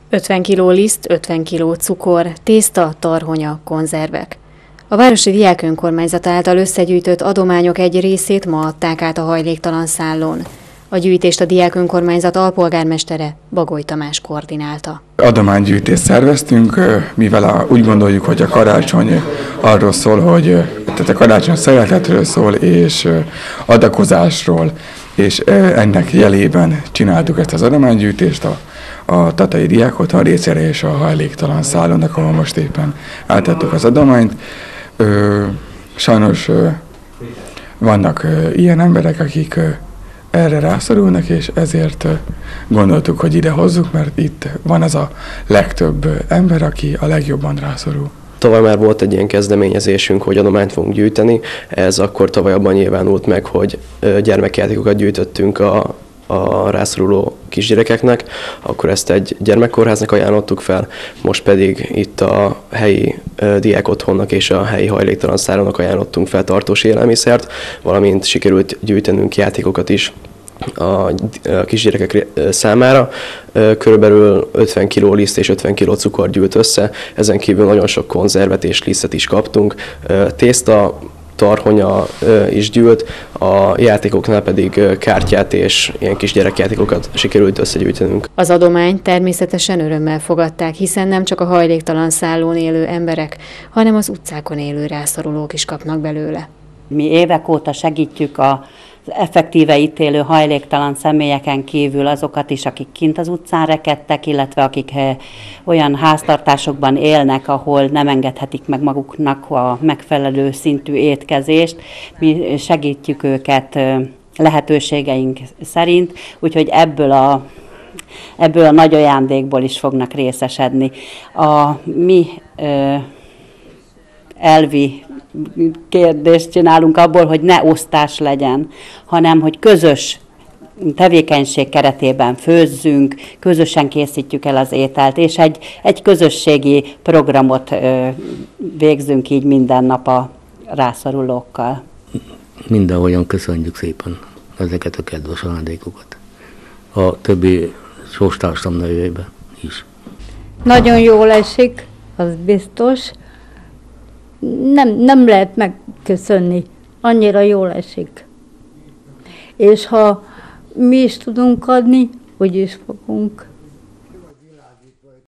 50 kg liszt, 50 kg cukor, tészta, tarhonya, konzervek. A városi diák önkormányzata által összegyűjtött adományok egy részét ma adták át a hajléktalan szállón. A gyűjtést a diák önkormányzat alpolgármestere, Bagoly Tamás koordinálta. Adománygyűjtést szerveztünk, mivel úgy gondoljuk, hogy a karácsony arról szól, tehát a karácsony szeretetről szól és adakozásról, és ennek jelében csináltuk ezt az adománygyűjtést a Tatai Diákotthon részére és a hajléktalan szállónak, ahol most éppen átadtuk az adományt. Sajnos vannak ilyen emberek, akik erre rászorulnak, és ezért gondoltuk, hogy ide hozzuk, mert itt van az a legtöbb ember, aki a legjobban rászorul. Tavaly már volt egy ilyen kezdeményezésünk, hogy adományt fogunk gyűjteni. Ez akkor tavaly abban nyilvánult meg, hogy gyermekjátékokat gyűjtöttünk a rászoruló kisgyerekeknek, akkor ezt egy gyermekkórháznak ajánlottuk fel, most pedig itt a helyi diákotthonnak és a helyi hajléktalan szállónak ajánlottunk fel tartós élelmiszert, valamint sikerült gyűjtenünk játékokat is a kisgyerekek számára. Körülbelül 50 kg liszt és 50 kg cukor gyűlt össze, ezen kívül nagyon sok konzervet és lisztet is kaptunk. Tészta, tarhonya is gyűlt, a játékoknál pedig kártyát és ilyen kis gyerekjátékokat sikerült összegyűjtenünk. Az adományt természetesen örömmel fogadták, hiszen nem csak a hajléktalan szállón élő emberek, hanem az utcákon élő rászorulók is kapnak belőle. Mi évek óta segítjük az effektíve itt élő hajléktalan személyeken kívül azokat is, akik kint az utcán rekedtek, illetve akik olyan háztartásokban élnek, ahol nem engedhetik meg maguknak a megfelelő szintű étkezést. Mi segítjük őket lehetőségeink szerint, úgyhogy ebből a nagy ajándékból is fognak részesedni. A mi elvi kérdést csinálunk abból, hogy ne osztás legyen, hanem hogy közös tevékenység keretében főzzünk, közösen készítjük el az ételt, és egy közösségi programot végzünk így minden nap a rászorulókkal. Mindenhogyan köszönjük szépen ezeket a kedves ajándékokat. A többi sorstársam nevében is. Nagyon jól esik, az biztos. Nem lehet megköszönni, annyira jól esik. És ha mi is tudunk adni, úgy is fogunk.